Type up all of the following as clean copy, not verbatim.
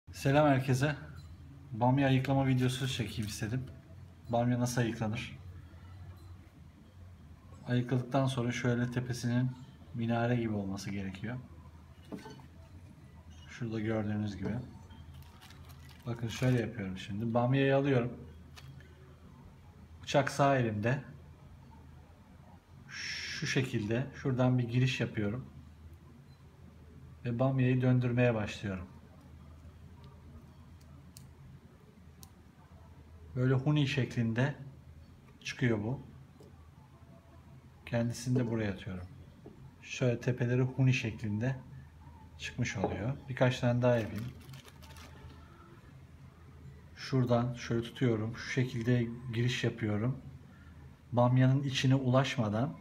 Selam herkese. Bamya ayıklama videosu çekeyim istedim. Bamya nasıl ayıklanır? Ayıkladıktan sonra şöyle tepesinin minare gibi olması gerekiyor. Şurada gördüğünüz gibi. Bakın şöyle yapıyorum şimdi. Bamyayı alıyorum. Bıçak sağ elimde. Şu şekilde şuradan bir giriş yapıyorum. Ve bamyayı döndürmeye başlıyorum. Böyle huni şeklinde çıkıyor bu. Kendisini de buraya atıyorum. Şöyle tepeleri huni şeklinde çıkmış oluyor. Birkaç tane daha yapayım. Şuradan şöyle tutuyorum. Şu şekilde giriş yapıyorum. Bamyanın içine ulaşmadan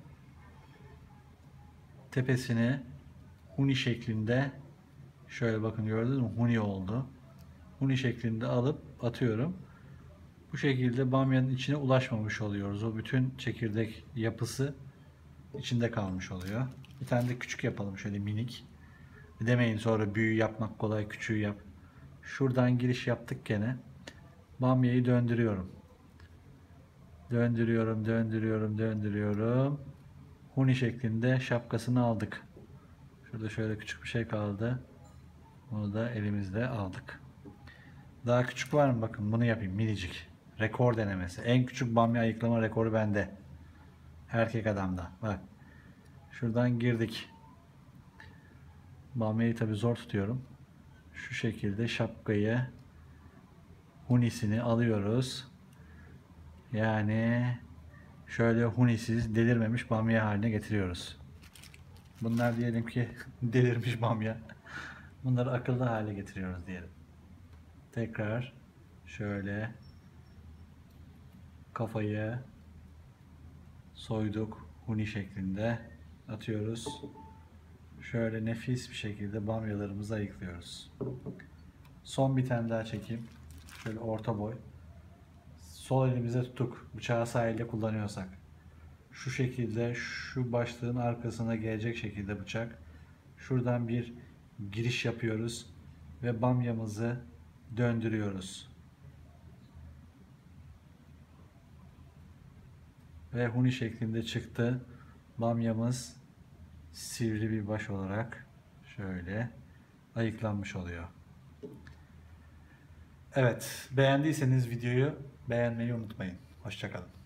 tepesini huni şeklinde, şöyle bakın gördünüz mü? Huni oldu. Huni şeklinde alıp atıyorum. Bu şekilde bamyanın içine ulaşmamış oluyoruz. O bütün çekirdek yapısı içinde kalmış oluyor. Bir tane de küçük yapalım, şöyle minik. Demeyin sonra büyüğü yapmak kolay, küçüğü yap. Şuradan giriş yaptık gene. Bamyayı döndürüyorum. Döndürüyorum, döndürüyorum, döndürüyorum. Huni şeklinde şapkasını aldık. Şurada şöyle küçük bir şey kaldı. Bunu da elimizde aldık. Daha küçük var mı? Bakın bunu yapayım, minicik. Rekor denemesi. En küçük bamya ayıklama rekoru bende. Erkek adamda. Bak. Şuradan girdik. Bamyayı tabi zor tutuyorum. Şu şekilde şapkayı, hunisini alıyoruz. Yani şöyle hunisiz, delirmemiş bamya haline getiriyoruz. Bunlar diyelim ki delirmiş bamya. Bunları akıllı hale getiriyoruz diyelim. Tekrar şöyle kafayı soyduk, huni şeklinde atıyoruz. Şöyle nefis bir şekilde bamyalarımızı ayıklıyoruz. Son bir tane daha çekeyim. Şöyle orta boy. Sol elimize tuttuk. Bıçağı sağ elle kullanıyorsak. Şu şekilde şu başlığın arkasına gelecek şekilde bıçak. Şuradan bir giriş yapıyoruz ve bamyamızı döndürüyoruz. Ve huni şeklinde çıktı. Bamyamız sivri bir baş olarak şöyle ayıklanmış oluyor. Evet, beğendiyseniz videoyu beğenmeyi unutmayın. Hoşça kalın.